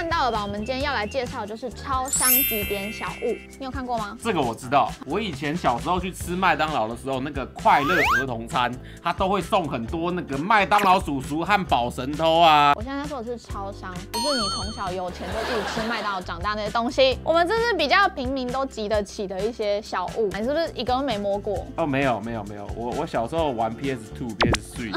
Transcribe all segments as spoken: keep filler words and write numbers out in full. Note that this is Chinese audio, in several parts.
看到了吧？我们今天要来介绍的就是超商集点小物，你有看过吗？ 这个我知道，我以前小时候去吃麦当劳的时候，那个快乐儿童餐，它都会送很多那个麦当劳叔叔和宝神偷啊。 我现在说的是超商，不是你从小有钱就一直吃麦当劳长大那些东西。我们这是比较平民都集得起的一些小物，你是不是一个都没摸过？ 哦，没有没有没有，我我小时候玩 P S 二、P S 三。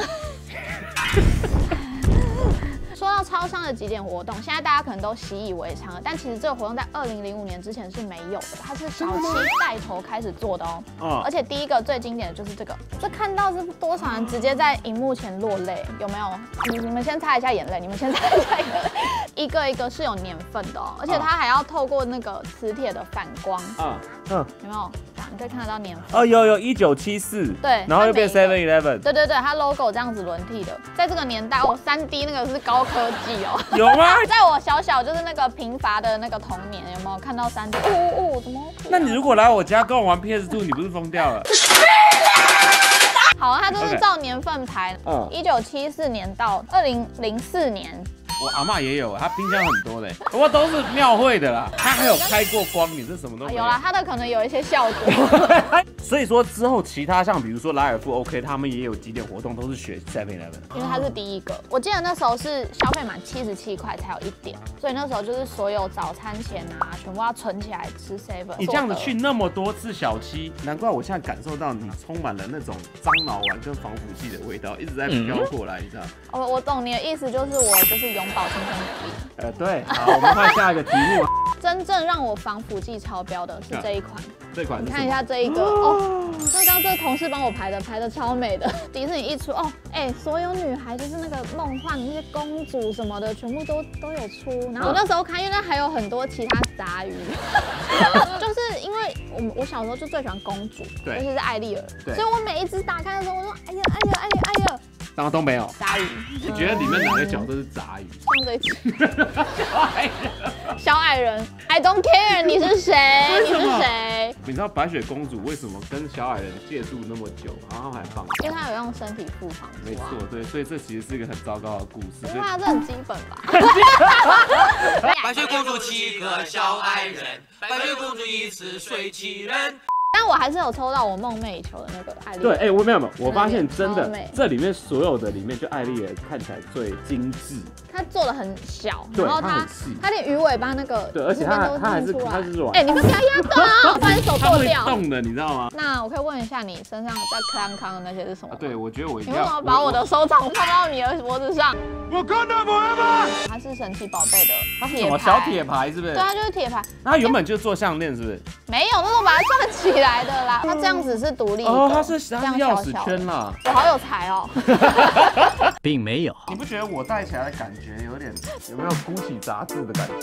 说到超商的集点活动，现在大家可能都习以为常了，但其实这个活动在二零零五年之前是没有的，它是小七带头开始做的哦。嗯，而且第一个最经典的就是这个，这看到是多少人直接在荧幕前落泪，有没有？你你们先擦一下眼泪，你们先擦一下眼泪，一个一个是有年份的哦，而且它还要透过那个磁铁的反光。嗯嗯，有没有？你可以看得到年份。 哦，有有，一九七四。 对， 然后又变 Seven Eleven。对对对，它 logo 这样子轮替的，在这个年代哦，三 D 那个是高科技哦。 有吗？ 在我小小就是那个贫乏的那个童年，有没有看到三 D？ 哦哦，怎么？ 那你如果来我家跟我玩 P S 二，你不是疯掉了？ 好，它就是照年份排，嗯，一九七四年到二零零四年。 我阿嬷也有，她冰箱很多嘞，不过都是庙会的啦。她还有开过光，你这什么都没有。 有啦，它的可能有一些效果。 所以说之后其他像比如说莱尔富 OK， 他们也有几点活动都是学 Seven Eleven， 因为它是第一个。我记得那时候是消费满七十七块才有一点，所以那时候就是所有早餐钱啊，全部要存起来吃 Seven。 你这样子去那么多次小七，难怪我现在感受到你充满了那种樟脑丸跟防腐剂的味道，一直在飘过来，你知道？ 我我懂你的意思，就是我就是永葆青春美丽。 呃，对，好，我们换下一个题目。 真正让我防腐剂超标的是这一款， 这款你看一下这一个哦，刚刚这个同事帮我排的，排的超美的。迪士尼一出哦，哎、欸，所有女孩就是那个梦幻那些公主什么的，全部都都有出。然后我那时候看，因为那还有很多其他杂鱼，就是因为我我小时候就最喜欢公主，尤其是艾丽儿，所以我每一只打开的时候，我说哎呀哎呀哎呀哎呀。 然后都没有杂鱼， 你觉得里面哪个角色是杂鱼？ 像这一只小矮人，小矮人 ，I don't care， 你是谁？你是谁？ 你知道白雪公主为什么跟小矮人借住那么久，然后还放？ 因为她有用身体付房租、啊。 没错，对，所以这其实是一个很糟糕的故事。 不会啊，这很基本吧？ 白雪公主七个小矮人，白雪公主一次睡七人。 但我还是有抽到我梦寐以求的那个艾丽。 对，哎、欸，我没有没有，我发现真的这里面所有的里面，就艾丽儿看起来最精致。它做的很小，然后它它连鱼尾巴那个对，而且它它还是它是软。 哎、欸，你们不要压断啊，不然手剁掉。 动的，你知道吗？ 那我可以问一下，你身上在康康的那些是什么？ 啊、对，我觉得我一定要。你为什么把我的收藏放到你的脖子上？ 我看到我了吗？ 它是神奇宝贝的它是什么小铁牌是不是？ 对，它就是铁牌。 它原本就做项链是不是？ 没有，那时候把它串起来的啦。它这样子是独立的。 哦，它是它是钥匙圈啦。 我好有才哦。 并没有。 你不觉得我戴起来的感觉有点有没有Gucci杂志的感觉？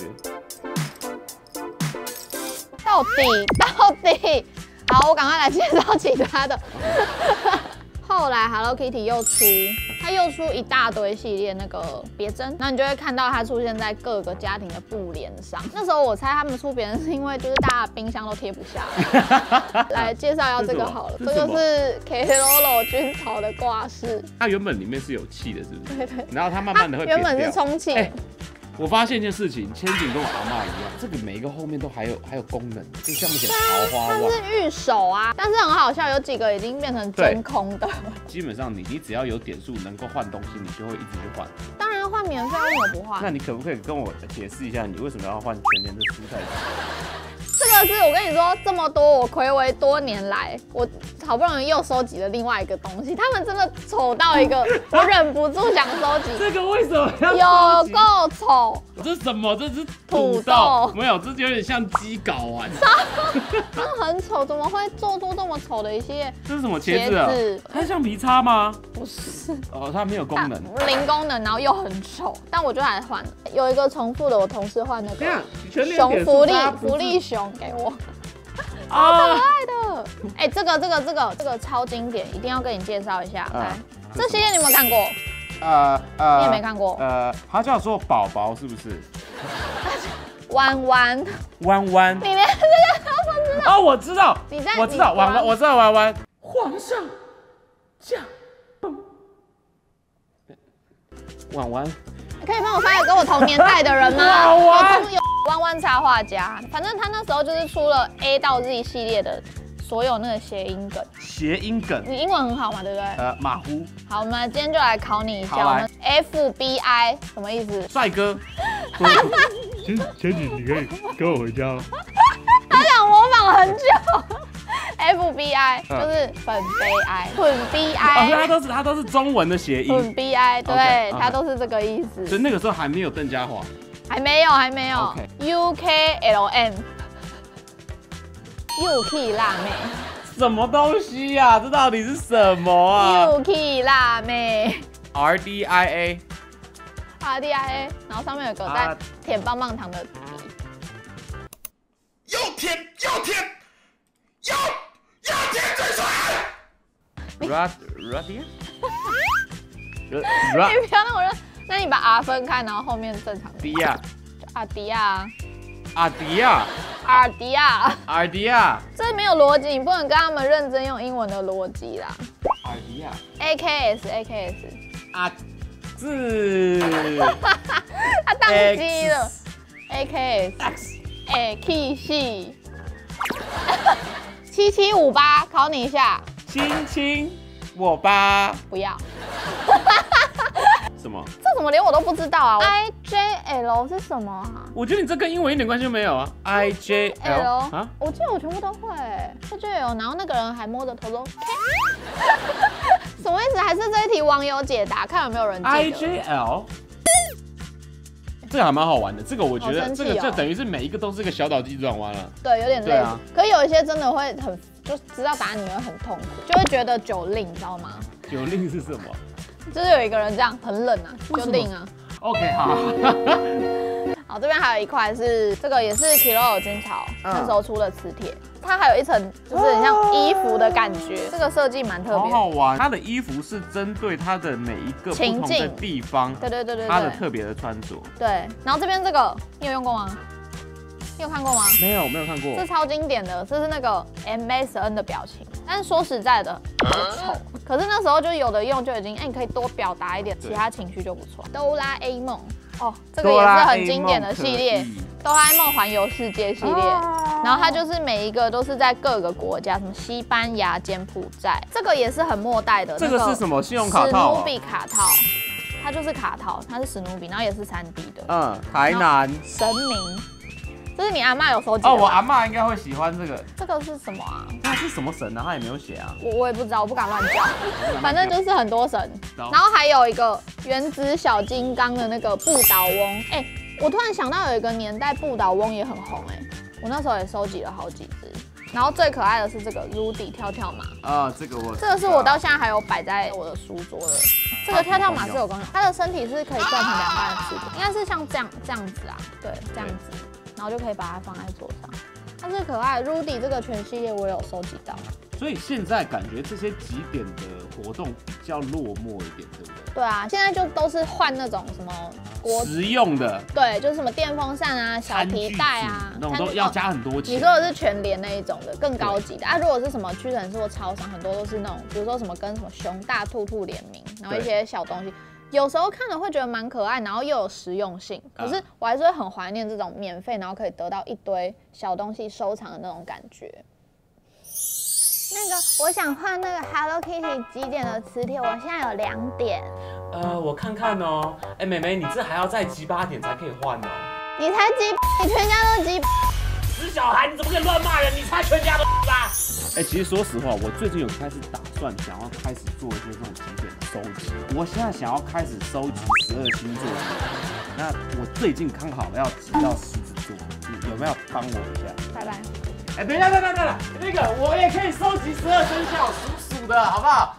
到底到底，好，我赶快来介绍其他的。后来 Hello Kitty 又出，它又出一大堆系列那个别针，那你就会看到它出现在各个家庭的布帘上。那时候我猜他们出别针是因为就是大家冰箱都贴不下来。来介绍一下这个好了，这个是 Keroro 军曹的挂饰。它原本里面是有气的，是不是？ 对对。 然后它慢慢的会原本是充气。欸我发现一件事情，千景跟我阿嬤一样，这个每一个后面都还有还有功能，就上面写桃花旺。它是御守啊，但是很好笑，有几个已经变成真空的。 基本上你你只要有点数能够换东西，你就会一直去换。 当然要换免费，为什么不换？ 那你可不可以跟我解释一下，你为什么要换全年的蔬菜？ 这个是我跟你说，这么多我睽违多年来，我好不容易又收集了另外一个东西，他们真的丑到一个，我忍不住想收集。 这个为什么要有够丑？ 这是什么？这是土豆？没有，这有点像鸡睾丸。 真的很丑，怎么会做出这么丑的一些？ 这是什么茄子啊？它橡皮擦吗？ 不是。 哦，它没有功能， 零功能，然后又很丑，但我就还换了。有一个重复的，我同事换那个熊福利福利熊给我。好可爱的，哎、欸，这个这个这个这个超经典，一定要跟你介绍一下。来，嗯、这系列你有没有看过？呃呃，你也没看过。 呃，它叫做宝宝是不是？ 弯弯弯弯， 你连这个都不知道？ 哦，我知道， 你在我知道弯弯，我知道弯弯。皇上驾崩，弯弯。 可以帮我发给跟我同年代的人吗？有朋友弯弯插画家，反正他那时候就是出了 A 到 Z 系列的所有那个谐音梗。 谐音梗， 你英文很好嘛，对不对？ 呃，马虎。 好，我们今天就来考你一下，我们 F B I 什么意思？ 帅哥。 前前几你可以跟我回家吗？ 他想模仿很久。F B I 就是粉悲哀，粉 B I。 哦，它都是它都是中文的谐音。 粉 B I， 对，它都是这个意思。 所以那个时候还没有邓家华。 还没有，还没有。U K L M。U K 辣妹。 什么东西呀、啊？这到底是什么啊 ？U K 辣妹。 R D I A。 R D I A， 然后上面有个在舔棒棒糖的笔。 又舔又舔又又舔嘴唇。 Rad Radia。 你不要让我认，那你把 R 分开，然后后面正常。 迪亚。 阿迪亚。 阿迪亚。 阿迪亚。 阿迪亚。 这没有逻辑，你不能跟他们认真用英文的逻辑啦。 阿迪亚。 A K S A K S。 啊。字。 他当机了。A K S。A K C。七七五八，考你一下。 亲亲我吧。 不要。 什么？ 这怎么连我都不知道啊 ？I J L 是什么啊？ 我觉得你这跟英文一点关系都没有啊。I J L 啊？我记得我全部都会。I J L， 然后那个人还摸着头说 K， 什么意思？还是这一题网友解答，看有没有人记得。 I J L。这个还蛮好玩的，这个我觉得这个就等于是每一个都是个小岛鸡转弯了。 对，有点累。啊。可有一些真的会很，就知道答案你会很痛苦，就会觉得酒令，你知道吗？ 酒令是什么？ 就是有一个人这样很冷啊，酒令啊。 OK， 好。 好，这边还有一块是这个也是 Kilo 军曹那时候出的磁铁，它还有一层就是很像衣服的感觉，这个设计蛮特别， 好好玩。它的衣服是针对它的每一个不同的地方， 对对对对， 它的特别的穿着。 对，然后这边这个你有用过吗？你有看过吗？ 没有，没有看过。 这超经典的，这是那个 M S N 的表情，但是说实在的，很丑。可是那时候就有的用就已经，哎、欸，你可以多表达一点其他情绪就不错。哆啦 A 梦，哦，这个也是很经典的系列，哆啦 A 梦环游世界系列。哦、然后它就是每一个都是在各个国家，什么西班牙、柬埔寨，这个也是很末代的。 这个是什么？信用卡套、啊？ 史努比卡套，它就是卡套，它是史努比，然后也是三 D 的。 嗯，台南神明。这是你阿嬷有收集的哦，我阿嬷应该会喜欢这个。 这个是什么啊？ 它是什么神啊？它也没有写啊。 我我也不知道，我不敢乱叫。反正就是很多神，然后还有一个原子小金刚的那个不倒翁。哎、欸，我突然想到有一个年代不倒翁也很红哎、欸，我那时候也收集了好几只。然后最可爱的是这个 Rudy 跳跳马啊，这个我这个是我到现在还有摆在我的书桌的。这个跳跳马是有功能，它的身体是可以断成两半的翅膀，应该是像这样这样子啊，对，这样子。然后就可以把它放在桌上，它是可爱。Rudy 这个全系列我有收集到， 所以现在感觉这些集点的活动比较落寞一点，对不对？ 对啊，现在就都是换那种什么国实用的， 对，就是什么电风扇啊、小皮带啊， 那种都要加很多钱。 你说的是全联那一种的，更高级的啊。如果是什么屈臣氏或超商，很多都是那种，比如说什么跟什么熊大、兔兔联名，然后一些小东西。有时候看了会觉得蛮可爱，然后又有实用性，可是我还是会很怀念这种免费，然后可以得到一堆小东西收藏的那种感觉。那个，我想换那个 Hello Kitty 几点的磁铁，我现在有两点。 呃，我看看哦。哎、欸，妹妹，你这还要再积八点才可以换哦。 你才积，你全家都积。 死小孩，你怎么可以乱骂人？你才全家都吧？哎、欸，其实说实话，我最近有开始打算想要开始做一些这种几点的收集。我现在想要开始收集十二星座的，那我最近刚好要集到狮子座，你有没有帮我一下？ 拜拜。 哎、欸，等一下，等等等等，那个我也可以收集十二生肖属鼠的，好不好？